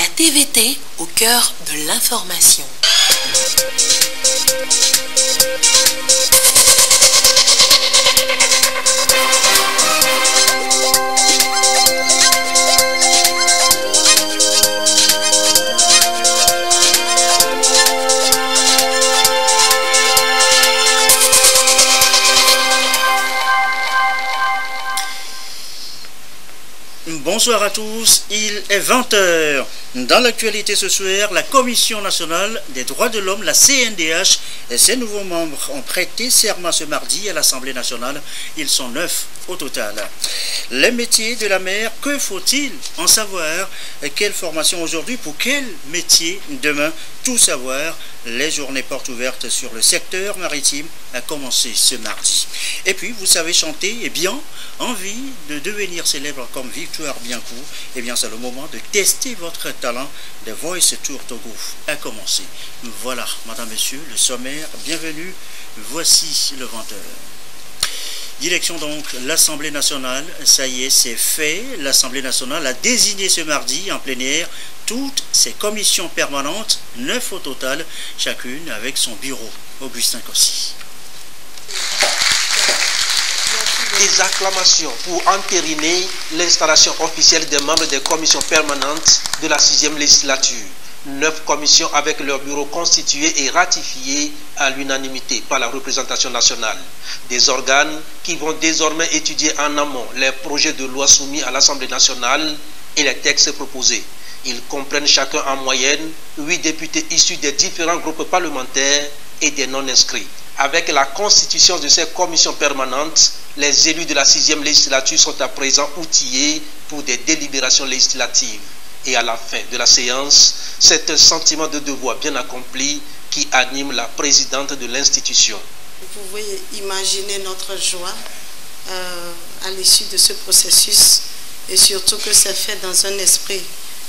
TVT au cœur de l'information. Bonsoir à tous, il est 20h. Dans l'actualité ce soir, la Commission nationale des droits de l'homme, la CNDH, et ses nouveaux membres ont prêté serment ce mardi à l'Assemblée nationale. Ils sont 9 au total. Les métiers de la mer, que faut-il en savoir? Quelle formation aujourd'hui pour quel métier demain? Tout savoir. Les journées portes ouvertes sur le secteur maritime a commencé ce mardi. Et puis, vous savez chanter, eh bien, envie de devenir célèbre comme Victoire Biancourt, eh bien, c'est le moment de tester votre talent. The Voice Tour Togo a commencé. Voilà, madame, monsieur, le sommaire, bienvenue, voici le 20h. Direction donc l'Assemblée nationale, ça y est, c'est fait. L'Assemblée nationale a désigné ce mardi en plénière toutes ses commissions permanentes, 9 au total, chacune avec son bureau. Augustin Kossi. Des acclamations pour entériner l'installation officielle des membres des commissions permanentes de la 6e législature. 9 commissions avec leur bureau constitué et ratifié à l'unanimité par la représentation nationale. Des organes qui vont désormais étudier en amont les projets de loi soumis à l'Assemblée nationale et les textes proposés. Ils comprennent chacun en moyenne 8 députés issus des différents groupes parlementaires et des non-inscrits. Avec la constitution de ces commissions permanentes, les élus de la 6e législature sont à présent outillés pour des délibérations législatives. Et à la fin de la séance, c'est un sentiment de devoir bien accompli qui anime la présidente de l'institution. Vous pouvez imaginer notre joie à l'issue de ce processus et surtout que c'est fait dans un esprit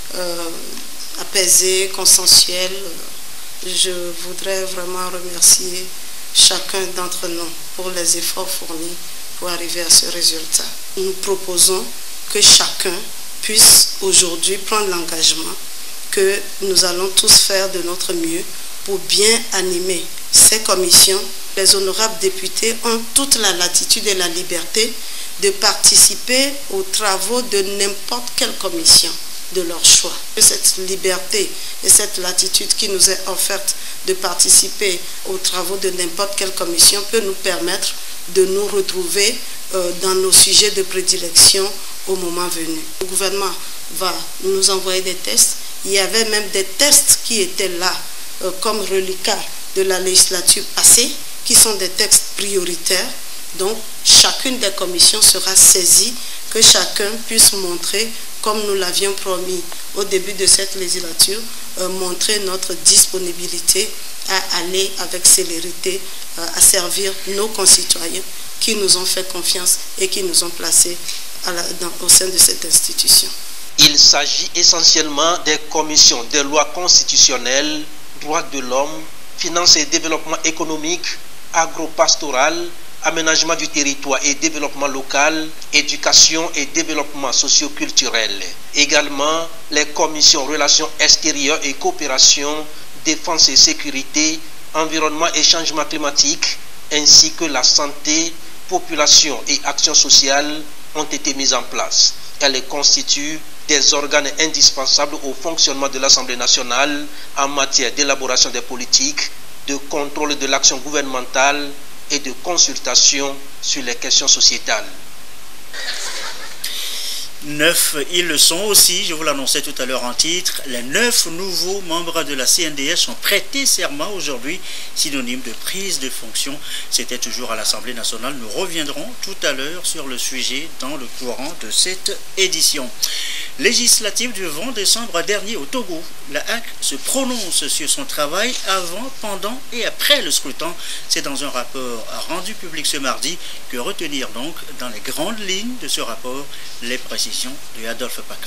apaisé, consensuel. Je voudrais vraiment remercier chacun d'entre nous pour les efforts fournis pour arriver à ce résultat. Nous proposons que chacun puisse aujourd'hui prendre l'engagement que nous allons tous faire de notre mieux pour bien animer ces commissions. Les honorables députés ont toute la latitude et la liberté de participer aux travaux de n'importe quelle commission de leur choix. Cette liberté et cette latitude qui nous est offerte de participer aux travaux de n'importe quelle commission peut nous permettre de nous retrouver dans nos sujets de prédilection au moment venu. Le gouvernement va nous envoyer des tests. Il y avait même des tests qui étaient là comme reliquats de la législature passée, qui sont des textes prioritaires. Donc, chacune des commissions sera saisie, que chacun puisse montrer, comme nous l'avions promis au début de cette législature, montrer notre disponibilité à aller avec célérité, à servir nos concitoyens qui nous ont fait confiance et qui nous ont placés au sein de cette institution. Il s'agit essentiellement des commissions des lois constitutionnelles, droits de l'homme, finances et développement économique, agro-pastoral, aménagement du territoire et développement local, éducation et développement socio-culturel. Également, les commissions relations extérieures et coopération, défense et sécurité, environnement et changement climatique, ainsi que la santé, population et action sociale ont été mises en place. Elles constituent des organes indispensables au fonctionnement de l'Assemblée nationale en matière d'élaboration des politiques, de contrôle de l'action gouvernementale et de consultation sur les questions sociétales. 9, ils le sont aussi, je vous l'annonçais tout à l'heure en titre, les 9 nouveaux membres de la CNDH ont prêté serment aujourd'hui, synonyme de prise de fonction. C'était toujours à l'Assemblée nationale. Nous reviendrons tout à l'heure sur le sujet dans le courant de cette édition. Législative du 20 décembre dernier au Togo, la HAC se prononce sur son travail avant, pendant et après le scrutin. C'est dans un rapport rendu public ce mardi que retenir donc dans les grandes lignes de ce rapport les précisions de Adolphe Paca.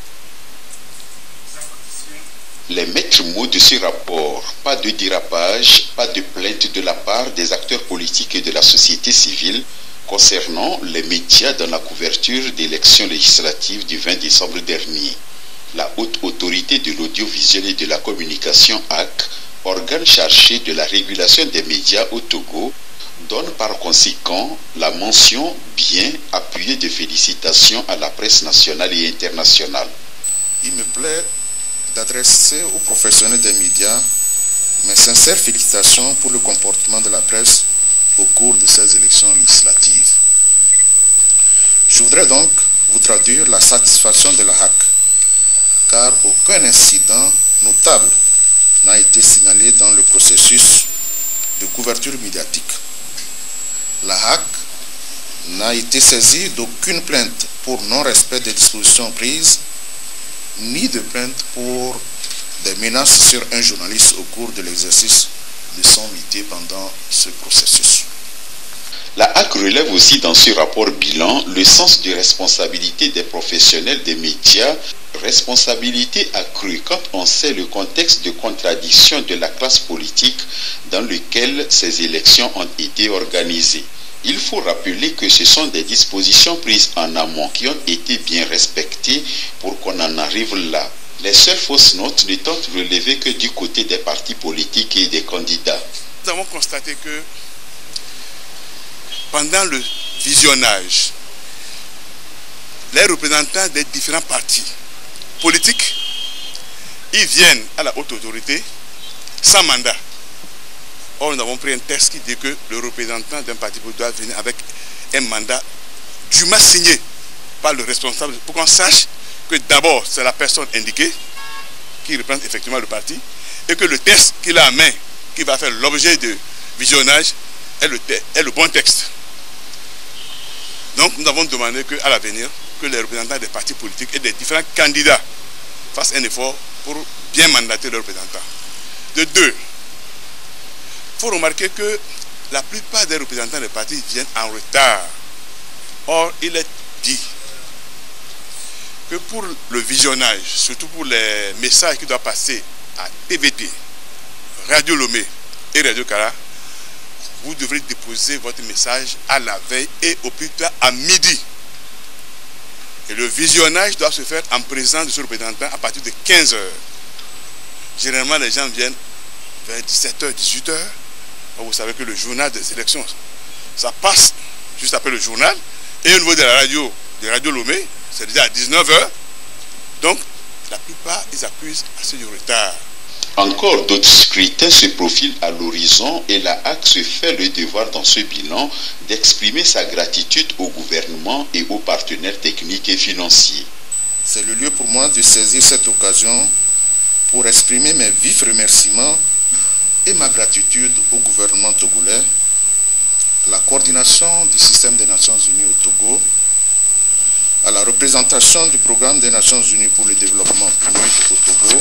Les maîtres mots de ce rapport, pas de dérapage, pas de plainte de la part des acteurs politiques et de la société civile concernant les médias dans la couverture d'élections législatives du 20 décembre dernier. La Haute Autorité de l'Audiovisuel et de la Communication HAC, organe chargé de la régulation des médias au Togo, donne par conséquent la mention bien appuyée de félicitations à la presse nationale et internationale. Il me plaît d'adresser aux professionnels des médias mes sincères félicitations pour le comportement de la presse au cours de ces élections législatives. Je voudrais donc vous traduire la satisfaction de la HAC, car aucun incident notable n'a été signalé dans le processus de couverture médiatique. La HAC n'a été saisie d'aucune plainte pour non-respect des dispositions prises, ni de plainte pour des menaces sur un journaliste au cours de l'exercice de son métier pendant ce processus. La HAC relève aussi dans ce rapport bilan le sens de responsabilité des professionnels des médias, responsabilité accrue quand on sait le contexte de contradiction de la classe politique dans lequel ces élections ont été organisées. Il faut rappeler que ce sont des dispositions prises en amont qui ont été bien respectées pour qu'on en arrive là. Les seules fausses notes n'étant relevées que du côté des partis politiques et des candidats. Nous avons constaté que pendant le visionnage, les représentants des différents partis politiques, ils viennent à la haute autorité sans mandat. Or, nous avons pris un texte qui dit que le représentant d'un parti politique doit venir avec un mandat dûment signé par le responsable pour qu'on sache que d'abord c'est la personne indiquée qui représente effectivement le parti et que le texte qu'il a en main, qui va faire l'objet de visionnage, est le bon texte. Donc nous avons demandé qu'à l'avenir, que les représentants des partis politiques et des différents candidats fassent un effort pour bien mandater leurs représentants. De deux, il faut remarquer que la plupart des représentants des partis viennent en retard. Or, il est dit que pour le visionnage, surtout pour les messages qui doivent passer à TVT, Radio Lomé et Radio Kara, vous devrez déposer votre message à la veille et au plus tard à midi. Et le visionnage doit se faire en présence de ce représentant à partir de 15 h. Généralement, les gens viennent vers 17 h, 18 h. Vous savez que le journal des élections, ça passe juste après le journal. Et au niveau de la radio, de Radio Lomé, c'est déjà à 19 h. Donc, la plupart, ils accusent assez du retard. Encore d'autres scrutins se profilent à l'horizon et la HAC se fait le devoir dans ce bilan d'exprimer sa gratitude au gouvernement et aux partenaires techniques et financiers. C'est le lieu pour moi de saisir cette occasion pour exprimer mes vifs remerciements et ma gratitude au gouvernement togolais, à la coordination du système des Nations Unies au Togo, à la représentation du programme des Nations Unies pour le développement PNUD au Togo,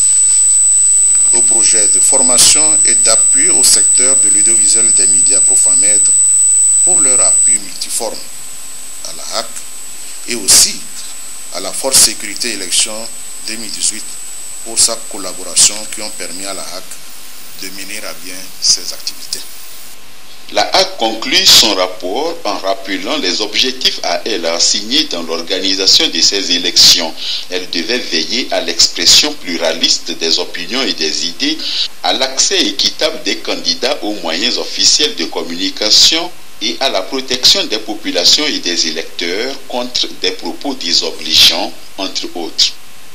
au projet de formation et d'appui au secteur de l'audiovisuel des médias Profamed pour leur appui multiforme à la HAC et aussi à la Force Sécurité Élection 2018 pour sa collaboration qui ont permis à la HAC de mener à bien ses activités. La HAC conclut son rapport en rappelant les objectifs à elle assignés dans l'organisation de ces élections. Elle devait veiller à l'expression pluraliste des opinions et des idées, à l'accès équitable des candidats aux moyens officiels de communication et à la protection des populations et des électeurs contre des propos désobligeants, entre autres.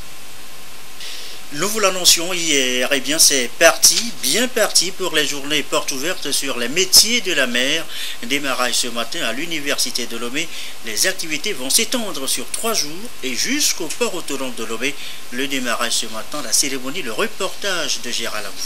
Nous vous l'annoncions hier, et bien c'est parti, bien parti pour les journées portes ouvertes sur les métiers de la mer. Démarrage ce matin à l'université de Lomé. Les activités vont s'étendre sur 3 jours et jusqu'au port autonome de Lomé. Le démarrage ce matin, la cérémonie, le reportage de Gérald Lamou.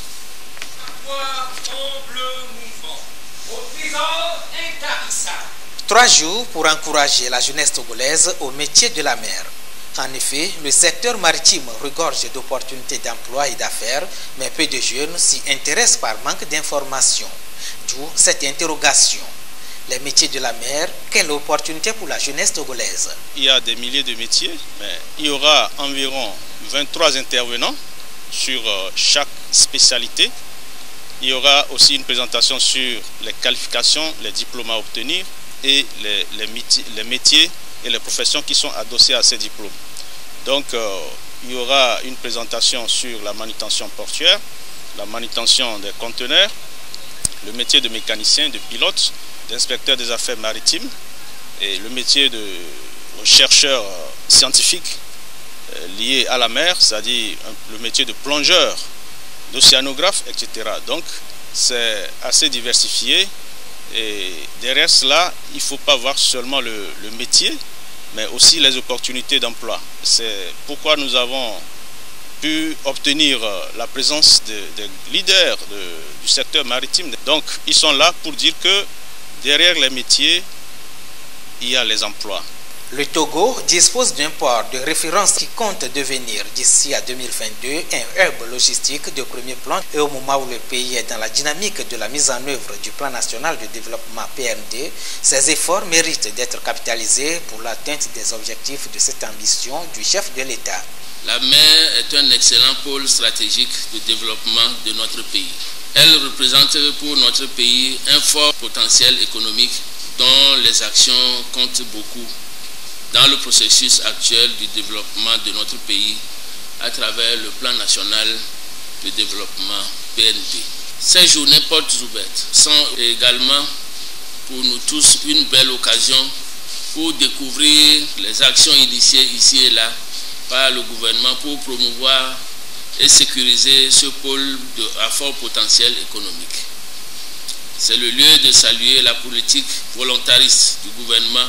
3 jours pour encourager la jeunesse togolaise au métier de la mer. En effet, le secteur maritime regorge d'opportunités d'emploi et d'affaires, mais peu de jeunes s'y intéressent par manque d'informations. D'où cette interrogation. Les métiers de la mer, quelle opportunité pour la jeunesse togolaise? Il y a des milliers de métiers, mais il y aura environ 23 intervenants sur chaque spécialité. Il y aura aussi une présentation sur les qualifications, les diplômes à obtenir et les métiers et les professions qui sont adossées à ces diplômes. Donc il y aura une présentation sur la manutention portuaire, la manutention des conteneurs, le métier de mécanicien, de pilote, d'inspecteur des affaires maritimes et le métier de chercheur scientifique lié à la mer, c'est-à-dire le métier de plongeur, d'océanographe, etc. Donc c'est assez diversifié et derrière cela, il ne faut pas voir seulement le métier, mais aussi les opportunités d'emploi. C'est pourquoi nous avons pu obtenir la présence des leaders du secteur maritime. Donc ils sont là pour dire que derrière les métiers, il y a les emplois. Le Togo dispose d'un port de référence qui compte devenir d'ici à 2022 un hub logistique de premier plan, et au moment où le pays est dans la dynamique de la mise en œuvre du plan national de développement PND, ses efforts méritent d'être capitalisés pour l'atteinte des objectifs de cette ambition du chef de l'État. La mer est un excellent pôle stratégique de développement de notre pays. Elle représente pour notre pays un fort potentiel économique dont les actions comptent beaucoup dans le processus actuel du développement de notre pays à travers le plan national de développement PND. Ces journées portes ouvertes sont également pour nous tous une belle occasion pour découvrir les actions initiées ici et là par le gouvernement pour promouvoir et sécuriser ce pôle à fort potentiel économique. C'est le lieu de saluer la politique volontariste du gouvernement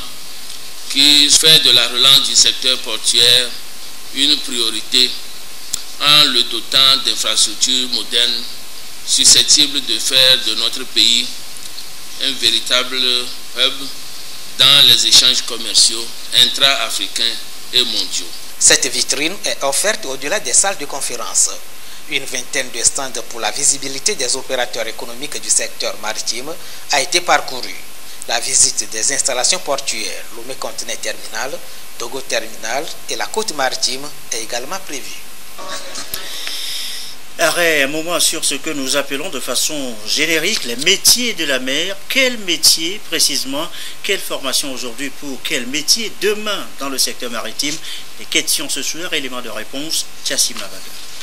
qui fait de la relance du secteur portuaire une priorité en le dotant d'infrastructures modernes susceptibles de faire de notre pays un véritable hub dans les échanges commerciaux intra-africains et mondiaux. Cette vitrine est offerte au-delà des salles de conférence. Une vingtaine de stands pour la visibilité des opérateurs économiques du secteur maritime a été parcourue. La visite des installations portuaires, Lomé Conteneur Terminal, Togo Terminal et la côte maritime est également prévue. Arrêt un moment sur ce que nous appelons de façon générique les métiers de la mer. Quel métier précisément? Quelle formation aujourd'hui pour quel métier demain dans le secteur maritime? Les questions ce soir, éléments de réponse, Tchassim Navaga.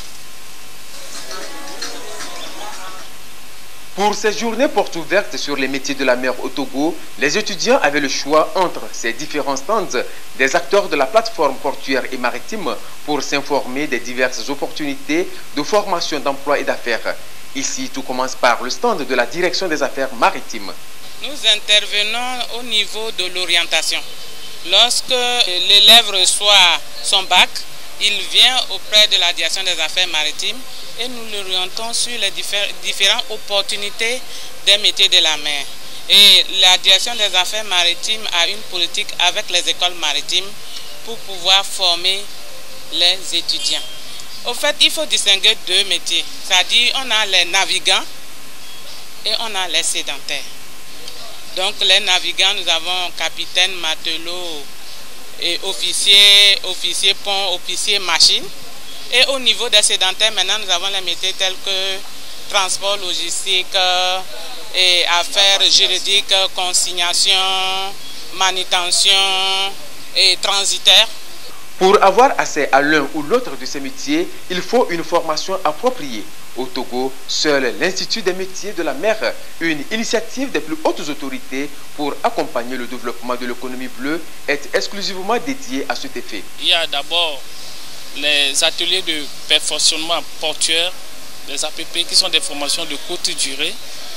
Pour ces journées portes ouvertes sur les métiers de la mer au Togo, les étudiants avaient le choix entre ces différents stands des acteurs de la plateforme portuaire et maritime pour s'informer des diverses opportunités de formation, d'emploi et d'affaires. Ici, tout commence par le stand de la direction des affaires maritimes. Nous intervenons au niveau de l'orientation. Lorsque l'élève reçoit son bac, il vient auprès de la direction des affaires maritimes et nous l'orientons sur les différentes opportunités des métiers de la mer. Et la direction des affaires maritimes a une politique avec les écoles maritimes pour pouvoir former les étudiants. Au fait, il faut distinguer deux métiers, c'est-à-dire on a les navigants et on a les sédentaires. Donc les navigants, nous avons capitaine, matelot et officier pont, officier machine. Et au niveau des sédentaires, maintenant nous avons les métiers tels que transport logistique, et affaires juridiques, consignation, manutention et transitaire. Pour avoir accès à l'un ou l'autre de ces métiers, il faut une formation appropriée. Au Togo, seul l'Institut des métiers de la mer, une initiative des plus hautes autorités pour accompagner le développement de l'économie bleue, est exclusivement dédié à cet effet. Il y a d'abord les ateliers de perfectionnement portuaire, les APP, qui sont des formations de courte durée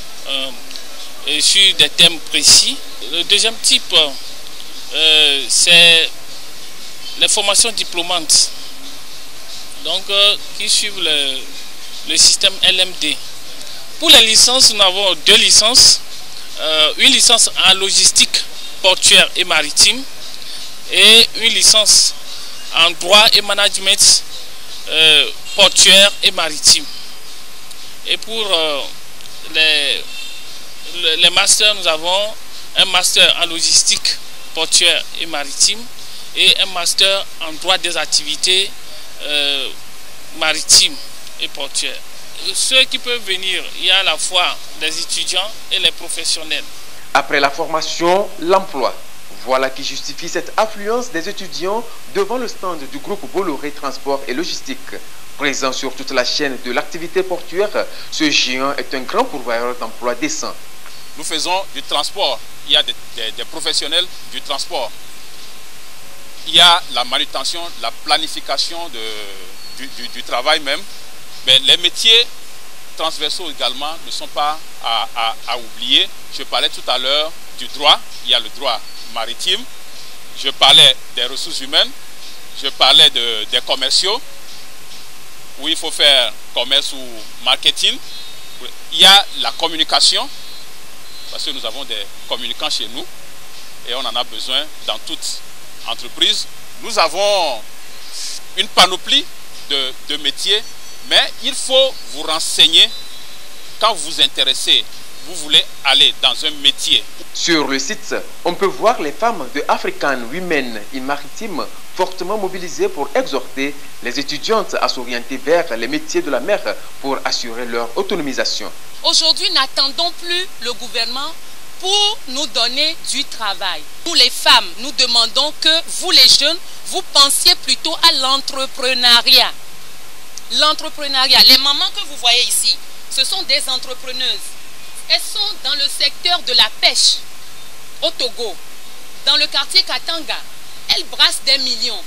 et sur des thèmes précis. Le deuxième type, c'est les formations diplômantes, donc qui suivent le système LMD. Pour les licences, nous avons 2 licences, une licence en logistique portuaire et maritime et une licence en droit et management portuaire et maritime. Et pour les masters, nous avons un master en logistique portuaire et maritime et un master en droit des activités maritimes et portuaires. Ceux qui peuvent venir, il y a à la fois les étudiants et les professionnels. Après la formation, l'emploi. Voilà qui justifie cette affluence des étudiants devant le stand du groupe Bolloré Transport et Logistique. Présent sur toute la chaîne de l'activité portuaire, ce géant est un grand pourvoyeur d'emplois décents. Nous faisons du transport. Il y a des professionnels du transport. Il y a la manutention, la planification du travail même. Mais les métiers transversaux également ne sont pas à oublier. Je parlais tout à l'heure du droit. Il y a le droit maritime. Je parlais des ressources humaines. Je parlais des commerciaux, où il faut faire commerce ou marketing. Il y a la communication, parce que nous avons des communicants chez nous et on en a besoin dans toute entreprise. Nous avons une panoplie de métiers, mais il faut vous renseigner quand vous vous intéressez. Vous voulez aller dans un métier. Sur le site, on peut voir les femmes de African Women in Maritime fortement mobilisées pour exhorter les étudiantes à s'orienter vers les métiers de la mer pour assurer leur autonomisation. Aujourd'hui, n'attendons plus le gouvernement pour nous donner du travail. Nous les femmes, nous demandons que vous les jeunes, vous pensiez plutôt à l'entrepreneuriat. L'entrepreneuriat, les mamans que vous voyez ici, ce sont des entrepreneuses. Elles sont dans le secteur de la pêche au Togo, dans le quartier Katanga. Elles brassent des millions.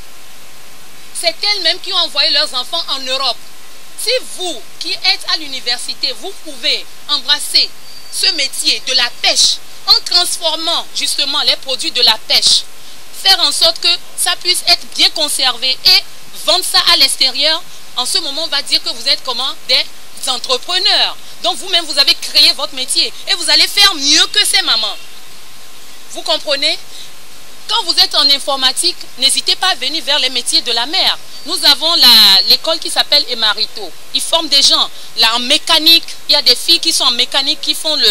C'est elles-mêmes qui ont envoyé leurs enfants en Europe. Si vous qui êtes à l'université, vous pouvez embrasser ce métier de la pêche en transformant justement les produits de la pêche, faire en sorte que ça puisse être bien conservé et vendre ça à l'extérieur, en ce moment on va dire que vous êtes comment des entrepreneurs. Donc vous-même vous avez créé votre métier et vous allez faire mieux que ces mamans. Vous comprenez? Quand vous êtes en informatique, n'hésitez pas à venir vers les métiers de la mer. Nous avons l'école qui s'appelle Emarito. Ils forment des gens. Là, en mécanique, il y a des filles qui sont en mécanique, qui font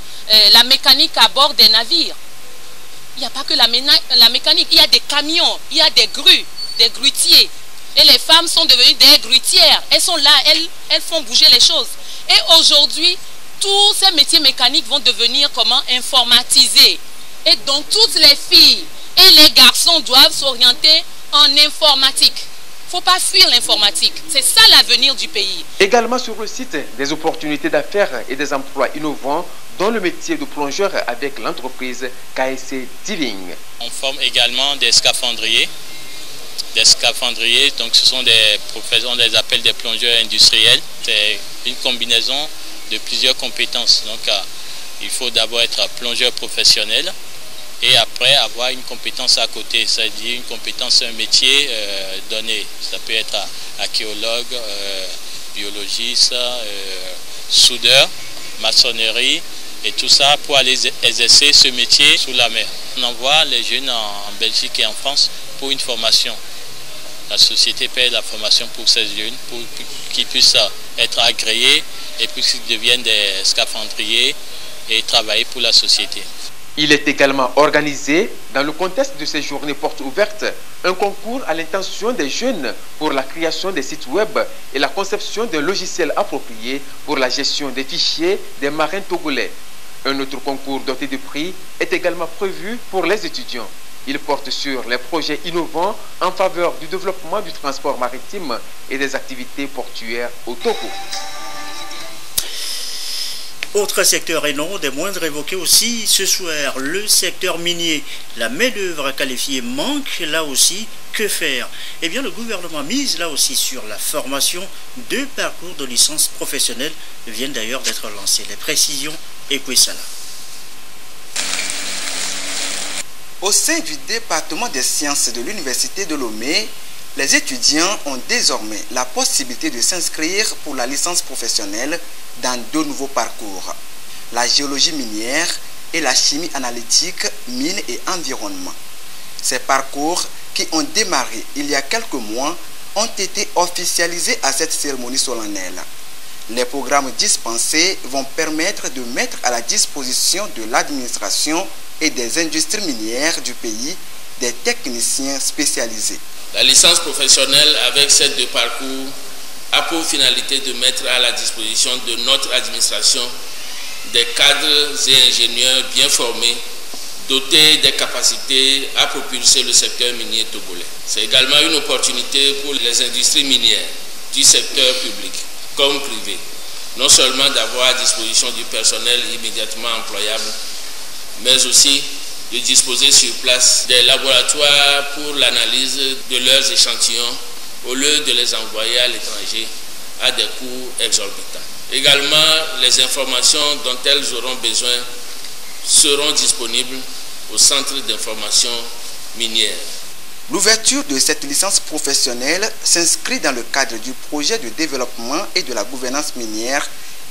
la mécanique à bord des navires. Il n'y a pas que la mécanique. Il y a des camions, il y a des grues, des grutiers. Et les femmes sont devenues des grutières. Elles sont là, elles font bouger les choses. Et aujourd'hui, tous ces métiers mécaniques vont devenir comment? Informatisés. Et donc, toutes les filles et les garçons doivent s'orienter en informatique. Il ne faut pas fuir l'informatique. C'est ça l'avenir du pays. Également sur le site, des opportunités d'affaires et des emplois innovants dans le métier de plongeur avec l'entreprise KSC Diving. On forme également des scaphandriers. Des scaphandriers, donc ce sont des professions, on les appelle des plongeurs industriels. C'est une combinaison de plusieurs compétences. Donc il faut d'abord être plongeur professionnel et après avoir une compétence à côté, c'est-à-dire une compétence, un métier donné. Ça peut être archéologue, biologiste, soudeur, maçonnerie et tout ça pour aller exercer ce métier sous la mer. On envoie les jeunes en Belgique et en France pour une formation. La société paie la formation pour ces jeunes pour qu'ils puissent être agréés et puis qu'ils deviennent des scaphandriers et travailler pour la société. Il est également organisé, dans le contexte de ces journées portes ouvertes, un concours à l'intention des jeunes pour la création des sites web et la conception d'un logiciel approprié pour la gestion des fichiers des marins togolais. Un autre concours doté de prix est également prévu pour les étudiants. Il porte sur les projets innovants en faveur du développement du transport maritime et des activités portuaires au Togo. Autre secteur et non des moindres évoqués aussi ce soir, le secteur minier. La main-d'œuvre qualifiée manque là aussi. Que faire? Eh bien, le gouvernement mise là aussi sur la formation. 2 parcours de licence professionnelle viennent d'ailleurs d'être lancés. Les précisions, Ekwesala. Au sein du département des sciences de l'université de Lomé, les étudiants ont désormais la possibilité de s'inscrire pour la licence professionnelle dans 2 nouveaux parcours, la géologie minière et la chimie analytique, mines et environnement. Ces parcours, qui ont démarré il y a quelques mois, ont été officialisés à cette cérémonie solennelle. Les programmes dispensés vont permettre de mettre à la disposition de l'administration et des industries minières du pays des techniciens spécialisés. La licence professionnelle avec ces 2 parcours a pour finalité de mettre à la disposition de notre administration des cadres et ingénieurs bien formés doter des capacités à propulser le secteur minier togolais. C'est également une opportunité pour les industries minières du secteur public comme privé, non seulement d'avoir à disposition du personnel immédiatement employable, mais aussi de disposer sur place des laboratoires pour l'analyse de leurs échantillons au lieu de les envoyer à l'étranger à des coûts exorbitants. Également, les informations dont elles auront besoin seront disponibles au centre d'information minière. L'ouverture de cette licence professionnelle s'inscrit dans le cadre du projet de développement et de la gouvernance minière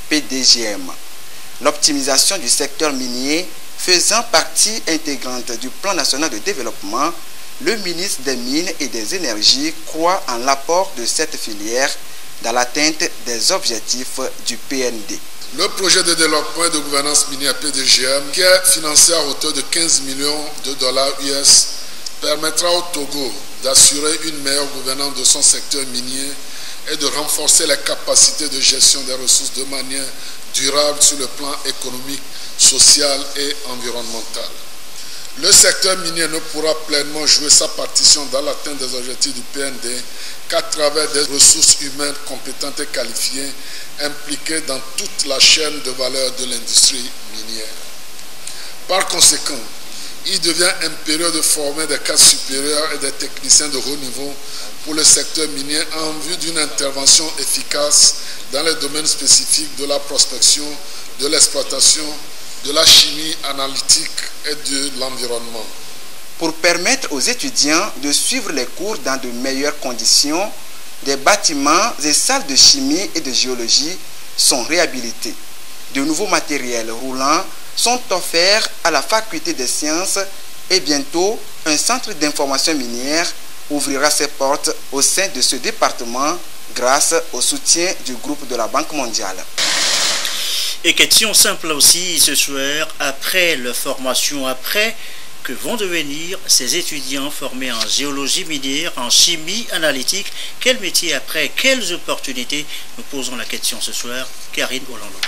PDGM. L'optimisation du secteur minier faisant partie intégrante du plan national de développement, le ministre des Mines et des Énergies croit en l'apport de cette filière dans l'atteinte des objectifs du PND. Le projet de développement et de gouvernance minière PDGM, qui est financé à hauteur de 15 millions de dollars US, permettra au Togo d'assurer une meilleure gouvernance de son secteur minier et de renforcer les capacités de gestion des ressources de manière durable sur le plan économique, social et environnemental. Le secteur minier ne pourra pleinement jouer sa partition dans l'atteinte des objectifs du PND qu'à travers des ressources humaines compétentes et qualifiées impliquées dans toute la chaîne de valeur de l'industrie minière. Par conséquent, il devient impérieux de former des cadres supérieurs et des techniciens de haut niveau pour le secteur minier en vue d'une intervention efficace dans les domaines spécifiques de la prospection, de l'exploitation, de la chimie analytique et de l'environnement. Pour permettre aux étudiants de suivre les cours dans de meilleures conditions, des bâtiments et salles de chimie et de géologie sont réhabilités. De nouveaux matériels roulants sont offerts à la faculté des sciences et bientôt un centre d'information minière ouvrira ses portes au sein de ce département grâce au soutien du groupe de la Banque mondiale. Et question simple aussi ce soir, après leur formation, que vont devenir ces étudiants formés en géologie minière, en chimie analytique? Quel métier après? Quelles opportunités? Nous posons la question ce soir. Karine Olando.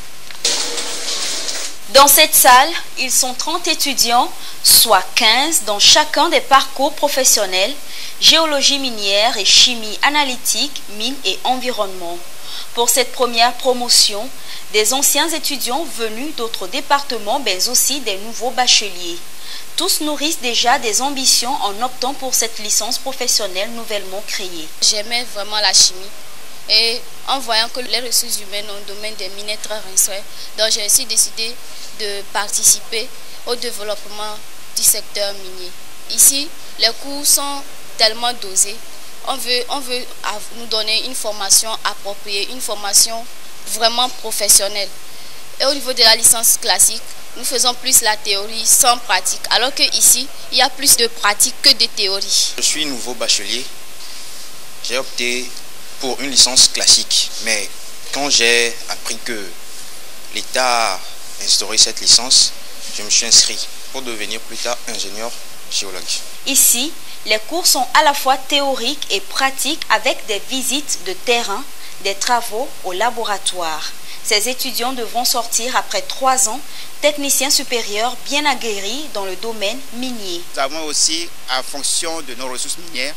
Dans cette salle, ils sont 30 étudiants, soit 15 dans chacun des parcours professionnels, géologie minière et chimie analytique, mines et environnement. Pour cette première promotion, des anciens étudiants venus d'autres départements, mais aussi des nouveaux bacheliers. Tous nourrissent déjà des ambitions en optant pour cette licence professionnelle nouvellement créée. J'aimais vraiment la chimie et en voyant que les ressources humaines dans le domaine des mines très rincées, donc j'ai aussi décidé de participer au développement du secteur minier. Ici, les cours sont tellement dosés. On veut nous donner une formation appropriée, une formation vraiment professionnelle. Et au niveau de la licence classique, nous faisons plus la théorie sans pratique, alors qu'ici, il y a plus de pratique que de théorie. Je suis nouveau bachelier. J'ai opté pour une licence classique, mais quand j'ai appris que l'État a instauré cette licence, je me suis inscrit pour devenir plus tard ingénieur géologue. Ici, les cours sont à la fois théoriques et pratiques avec des visites de terrain, des travaux au laboratoire. Ces étudiants devront sortir après 3 ans, techniciens supérieurs bien aguerris dans le domaine minier. Nous avons aussi, en fonction de nos ressources minières,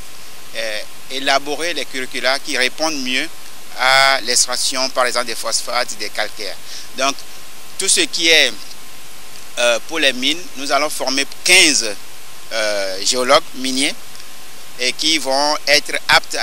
élaboré les curricula qui répondent mieux à l'extraction, par exemple, des phosphates et des calcaires. Donc, tout ce qui est pour les mines, nous allons former 15 géologues miniers et qui vont être aptes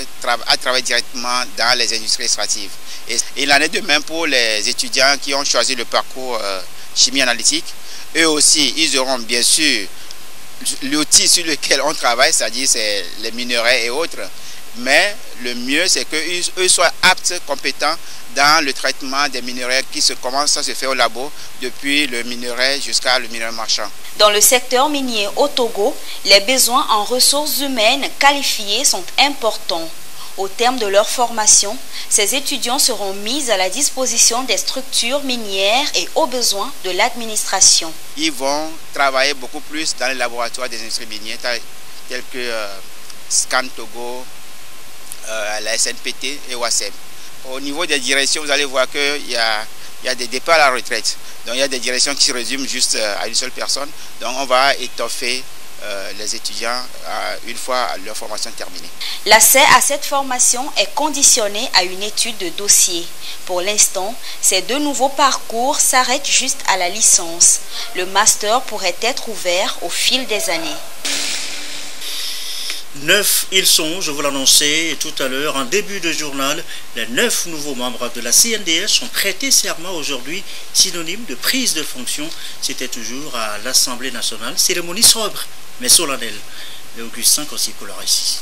à travailler directement dans les industries extractives. Et il en est de même pour les étudiants qui ont choisi le parcours chimie analytique. Eux aussi, ils auront bien sûr l'outil sur lequel on travaille, c'est-à-dire les minerais et autres. Mais le mieux, c'est qu'eux soient aptes, compétents dans le traitement des minerais qui commencent à se faire au labo, depuis le minerai jusqu'à le minerai marchand. Dans le secteur minier au Togo, les besoins en ressources humaines qualifiées sont importants. Au terme de leur formation, ces étudiants seront mis à la disposition des structures minières et aux besoins de l'administration. Ils vont travailler beaucoup plus dans les laboratoires des industries minières tels que Scan Togo, la SNPT et WASEM. Au niveau des directions, vous allez voir qu'il y a il y a des départs à la retraite. Donc il y a des directions qui se résument juste à une seule personne. Donc on va étoffer les étudiants une fois leur formation terminée. L'accès à cette formation est conditionné à une étude de dossier. Pour l'instant, ces deux nouveaux parcours s'arrêtent juste à la licence. Le master pourrait être ouvert au fil des années. 9 ils sont, je vous l'annonçais tout à l'heure, en début de journal, les 9 nouveaux membres de la CNDH ont prêté serment aujourd'hui, synonyme de prise de fonction. C'était toujours à l'Assemblée nationale, cérémonie sobre mais solennelle. Et Augustin Kossi-Kolara ici.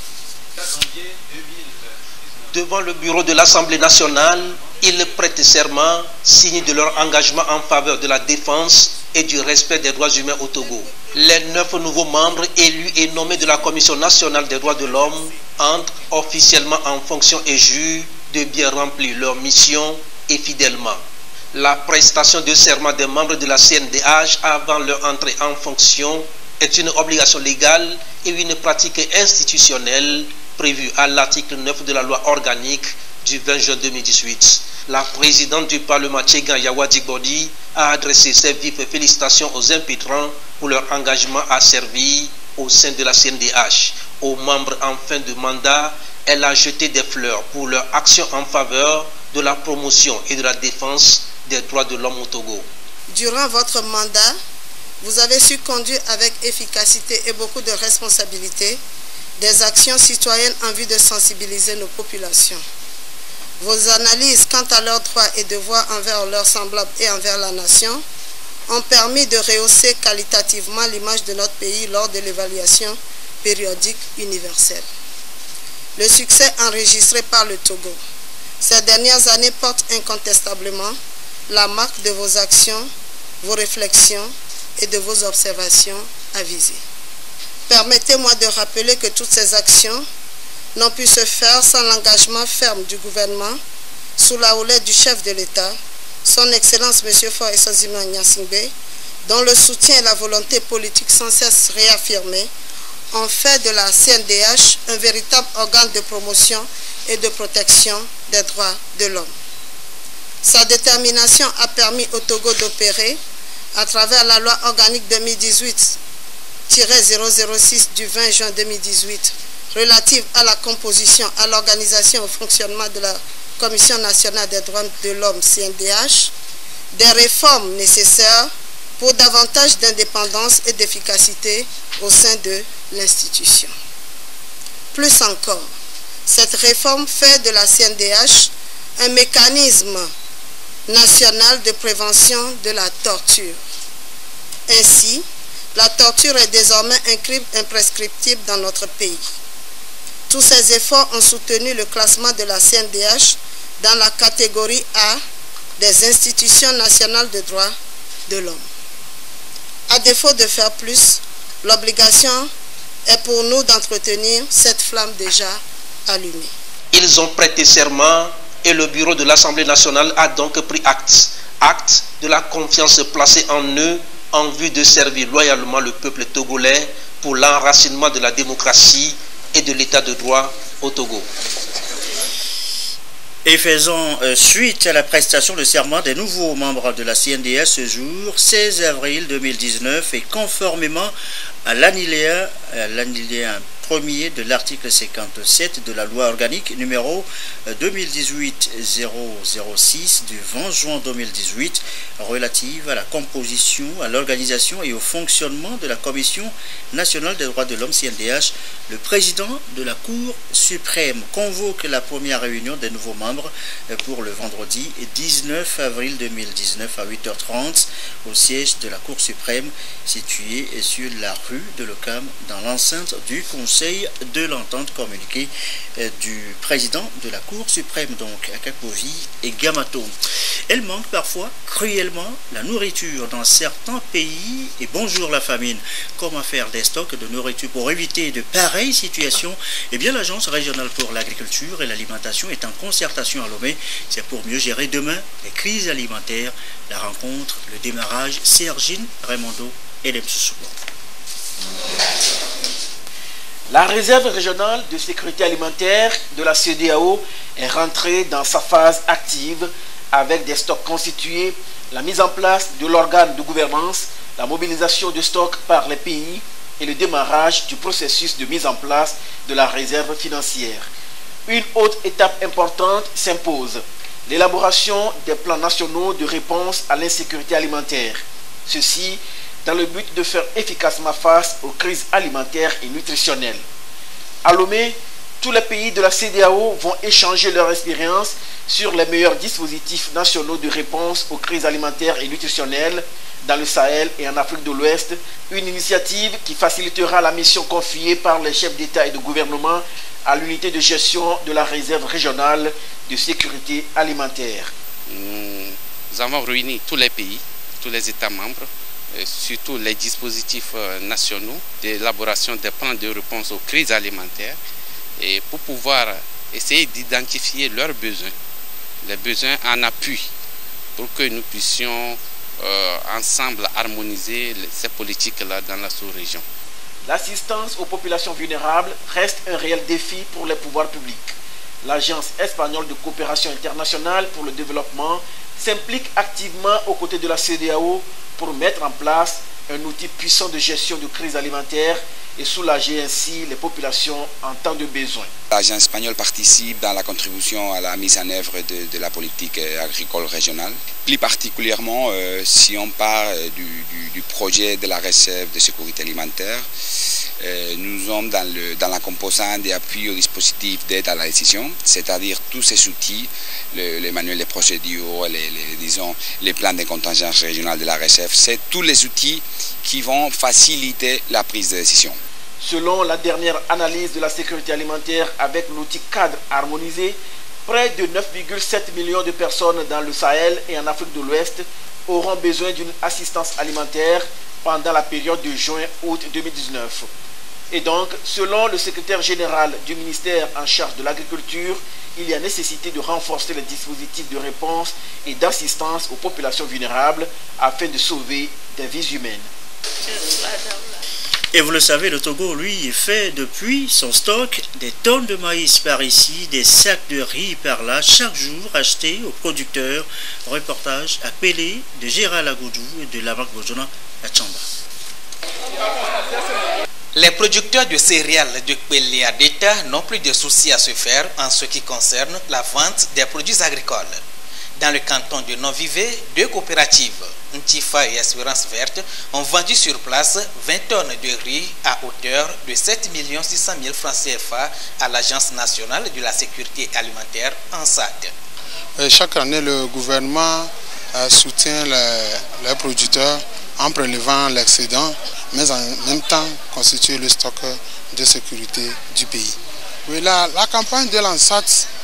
Devant le bureau de l'Assemblée nationale, ils prêtent serment, signe de leur engagement en faveur de la défense et du respect des droits humains au Togo. Les 9 nouveaux membres élus et nommés de la Commission nationale des droits de l'homme entrent officiellement en fonction et jurent de bien remplir leur mission et fidèlement. La prestation de serment des membres de la CNDH avant leur entrée en fonction est une obligation légale et une pratique institutionnelle prévue à l'article 9 de la loi organique du 20 juin 2018. La présidente du Parlement, Tchegan Yawadjigbodi, a adressé ses vives félicitations aux impétrants pour leur engagement à servir au sein de la CNDH. Aux membres en fin de mandat, elle a jeté des fleurs pour leur action en faveur de la promotion et de la défense des droits de l'homme au Togo. Durant votre mandat, vous avez su conduire avec efficacité et beaucoup de responsabilité des actions citoyennes en vue de sensibiliser nos populations. Vos analyses quant à leurs droits et devoirs envers leurs semblables et envers la nation ont permis de rehausser qualitativement l'image de notre pays lors de l'évaluation périodique universelle. Le succès enregistré par le Togo ces dernières années porte incontestablement la marque de vos actions, vos réflexions et de vos observations avisées. Permettez-moi de rappeler que toutes ces actions n'ont pu se faire sans l'engagement ferme du gouvernement, sous la houlette du chef de l'État, son Excellence M. Faure Essozimana Gnassingbé, dont le soutien et la volonté politique sans cesse réaffirmés ont fait de la CNDH un véritable organe de promotion et de protection des droits de l'homme. Sa détermination a permis au Togo d'opérer, à travers la loi organique 2018-006 du 20 juin 2018, relative à la composition, à l'organisation et au fonctionnement de la Commission nationale des droits de l'homme, CNDH, des réformes nécessaires pour davantage d'indépendance et d'efficacité au sein de l'institution. Plus encore, cette réforme fait de la CNDH un mécanisme national de prévention de la torture. Ainsi, la torture est désormais un crime imprescriptible dans notre pays. Tous ces efforts ont soutenu le classement de la CNDH dans la catégorie A des institutions nationales de droits de l'homme. À défaut de faire plus, l'obligation est pour nous d'entretenir cette flamme déjà allumée. Ils ont prêté serment et le bureau de l'Assemblée nationale a donc pris acte de la confiance placée en eux en vue de servir loyalement le peuple togolais pour l'enracinement de la démocratie et de l'état de droit au Togo. Et faisons suite à la prestation de serment des nouveaux membres de la CNDH ce jour, 16 avril 2019, et conformément à l'alinéa 1er de l'article 57 de la loi organique numéro 2018-006 du 20 juin 2018 relative à la composition, à l'organisation et au fonctionnement de la Commission nationale des droits de l'homme CNDH, le président de la Cour suprême convoque la première réunion des nouveaux membres pour le vendredi 19 avril 2019 à 8h30 au siège de la Cour suprême situé sur la rue de l'Ocam dans l'enceinte du Conseil de l'entente communiquée du président de la Cour suprême, donc Akakovi et Gamato. Elle manque parfois cruellement la nourriture dans certains pays et bonjour la famine. Comment faire des stocks de nourriture pour éviter de pareilles situations? Eh bien, l'Agence régionale pour l'agriculture et l'alimentation est en concertation à Lomé. C'est pour mieux gérer demain les crises alimentaires. La rencontre, le démarrage, Sergine Raimondo et Lemsoussouba. La réserve régionale de sécurité alimentaire de la CEDEAO est rentrée dans sa phase active avec des stocks constitués, la mise en place de l'organe de gouvernance, la mobilisation de stocks par les pays et le démarrage du processus de mise en place de la réserve financière. Une autre étape importante s'impose, l'élaboration des plans nationaux de réponse à l'insécurité alimentaire. Ceci dans le but de faire efficacement face aux crises alimentaires et nutritionnelles. À Lomé, tous les pays de la CEDEAO vont échanger leur expérience sur les meilleurs dispositifs nationaux de réponse aux crises alimentaires et nutritionnelles dans le Sahel et en Afrique de l'Ouest, une initiative qui facilitera la mission confiée par les chefs d'État et de gouvernement à l'unité de gestion de la réserve régionale de sécurité alimentaire. Nous avons réuni tous les pays, tous les États membres, surtout les dispositifs nationaux d'élaboration des plans de réponse aux crises alimentaires et pour pouvoir essayer d'identifier leurs besoins, les besoins en appui pour que nous puissions ensemble harmoniser ces politiques-là dans la sous-région. L'assistance aux populations vulnérables reste un réel défi pour les pouvoirs publics. L'Agence espagnole de coopération internationale pour le développement s'implique activement aux côtés de la CEDEAO pour mettre en place un outil puissant de gestion de crise alimentaire et soulager ainsi les populations en temps de besoin. L'agence espagnole participe dans la contribution à la mise en œuvre de la politique agricole régionale. Plus particulièrement, si on parle du projet de la réserve de sécurité alimentaire, nous sommes dans la composante d'appui au dispositif d'aide à la décision, c'est-à-dire tous ces outils, les manuels de procédures, les plans de contingence régionale de la réserve, c'est tous les outils qui vont faciliter la prise de décision. Selon la dernière analyse de la sécurité alimentaire avec l'outil cadre harmonisé, près de 9,7 millions de personnes dans le Sahel et en Afrique de l'Ouest auront besoin d'une assistance alimentaire pendant la période de juin-août 2019. Et donc, selon le secrétaire général du ministère en charge de l'agriculture, il y a nécessité de renforcer les dispositifs de réponse et d'assistance aux populations vulnérables afin de sauver des vies humaines. Et vous le savez, le Togo, lui, fait depuis son stock des tonnes de maïs par ici, des sacs de riz par là, chaque jour achetés aux producteurs. Reportage à Pelé de Gérald Agoudou et de Lamak Bojona à Tchamba. Les producteurs de céréales de Pelé à d'État n'ont plus de soucis à se faire en ce qui concerne la vente des produits agricoles. Dans le canton de Non-Vivé, deux coopératives, Ntifa et Espérance Verte, ont vendu sur place 20 tonnes de riz à hauteur de 7 600 000 francs CFA à l'Agence nationale de la sécurité alimentaire en SAD. Chaque année, le gouvernement soutient les producteurs en prélevant l'excédent, mais en même temps constituer le stock de sécurité du pays. Oui, la campagne de l'ANSAT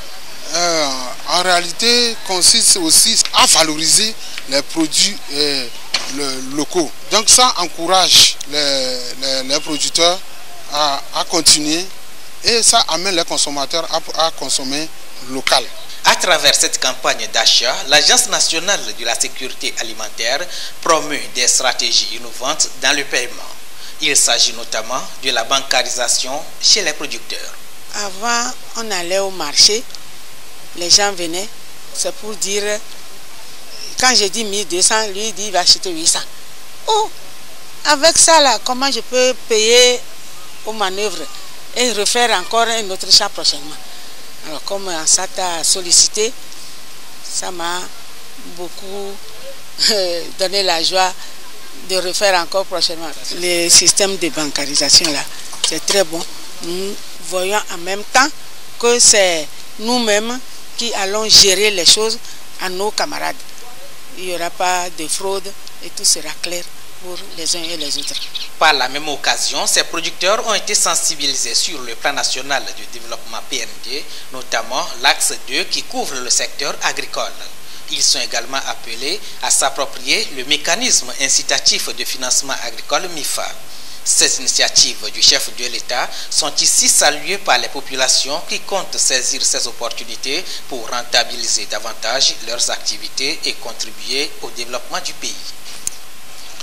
en réalité consiste aussi à valoriser les produits locaux. Donc ça encourage les producteurs à continuer et ça amène les consommateurs à consommer local. À travers cette campagne d'achat, l'Agence nationale de la sécurité alimentaire promeut des stratégies innovantes dans le paiement. Il s'agit notamment de la bancarisation chez les producteurs. Avant, on allait au marché, les gens venaient, c'est pour dire, quand je dis 1200, lui il dit il va acheter 800. Oh, avec ça là, comment je peux payer aux manœuvres et refaire encore un autre achat prochainement? Alors comme ça t'a sollicité, ça m'a beaucoup donné la joie de refaire encore prochainement. Le système de bancarisation là, c'est très bon. Nous voyons en même temps que c'est nous-mêmes qui allons gérer les choses à nos camarades. Il n'y aura pas de fraude et tout sera clair pour les uns et les autres. Par la même occasion, ces producteurs ont été sensibilisés sur le plan national du développement PND, notamment l'axe 2 qui couvre le secteur agricole. Ils sont également appelés à s'approprier le mécanisme incitatif de financement agricole MIFA. Ces initiatives du chef de l'État sont ici saluées par les populations qui comptent saisir ces opportunités pour rentabiliser davantage leurs activités et contribuer au développement du pays.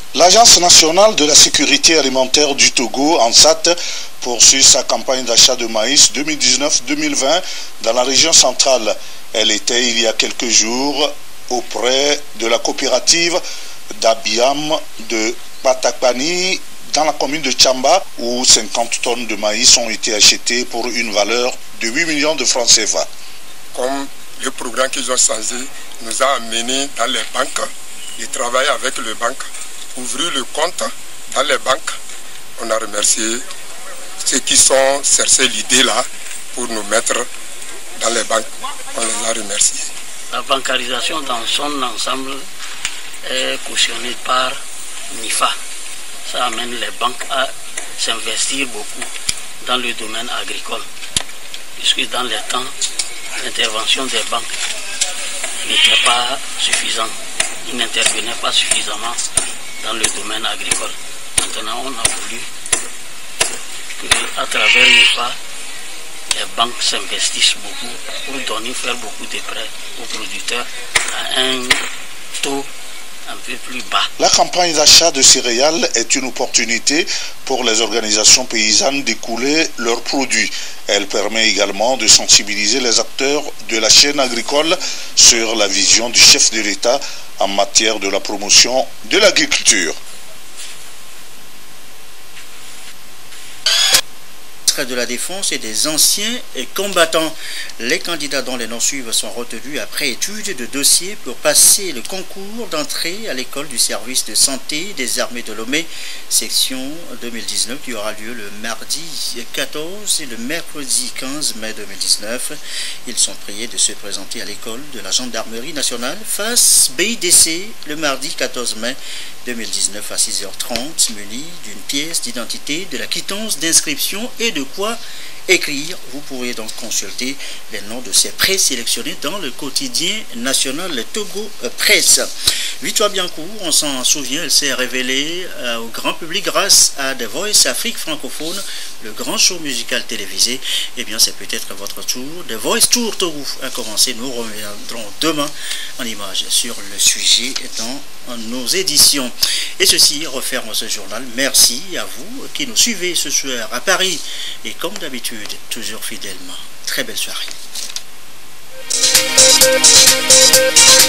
L'Agence nationale de la sécurité alimentaire du Togo, ANSAT, poursuit sa campagne d'achat de maïs 2019-2020 dans la région centrale. Elle était il y a quelques jours auprès de la coopérative d'Abiam de Patakpani dans la commune de Tchamba où 50 tonnes de maïs ont été achetées pour une valeur de 8 millions de francs CFA. Comme le programme qu'ils ont changé nous a amenés dans les banques et travailler avec les banques, ouvrir le compte dans les banques. On a remercié ceux qui sont cherché l'idée là pour nous mettre dans les banques. On les a remerciés. La bancarisation dans son ensemble est cautionnée par NIFA. Ça amène les banques à s'investir beaucoup dans le domaine agricole. Puisque dans les temps, l'intervention des banques n'était pas suffisante. Ils n'intervenaient pas suffisamment dans le domaine agricole. Maintenant, on a voulu qu'à travers NIFA, les banques s'investissent beaucoup pour faire beaucoup de prêts aux producteurs à un taux un peu plus bas. La campagne d'achat de céréales est une opportunité pour les organisations paysannes d'écouler leurs produits. Elle permet également de sensibiliser les acteurs de la chaîne agricole sur la vision du chef de l'État en matière de la promotion de l'agriculture. De la défense et des anciens combattants. Les candidats dont les noms suivent sont retenus après étude de dossiers pour passer le concours d'entrée à l'école du service de santé des armées de Lomé, section 2019, qui aura lieu le mardi 14 et le mercredi 15 mai 2019. Ils sont priés de se présenter à l'école de la gendarmerie nationale face BIDC le mardi 14 mai 2019 à 6h30, muni d'une pièce d'identité, de la quittance d'inscription et de quoi écrire. Vous pourrez donc consulter les noms de ces présélectionnés dans le quotidien national Togo Presse. Victoire Biancourt, on s'en souvient, elle s'est révélée au grand public grâce à The Voice Afrique francophone, le grand show musical télévisé. Eh bien, c'est peut-être votre tour. The Voice Tour Togo a commencé. Nous reviendrons demain en images sur le sujet dans nos éditions. Et ceci referme ce journal. Merci à vous qui nous suivez ce soir à Paris et comme d'habitude, toujours fidèlement. Très belle soirée.